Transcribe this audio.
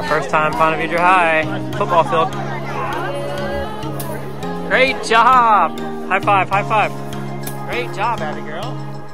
First time Ponte Vedra High football field. Great job! High five, high five. Great job, Abby girl.